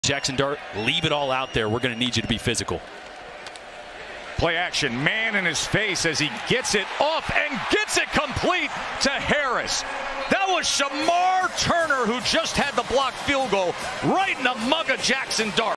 Jaxson Dart, leave it all out there. We're going to need you to be physical. Play action, man in his face as he gets it off and gets it complete to Harris. That was Shamar Turner who just had the blocked field goal right in the mug of Jaxson Dart.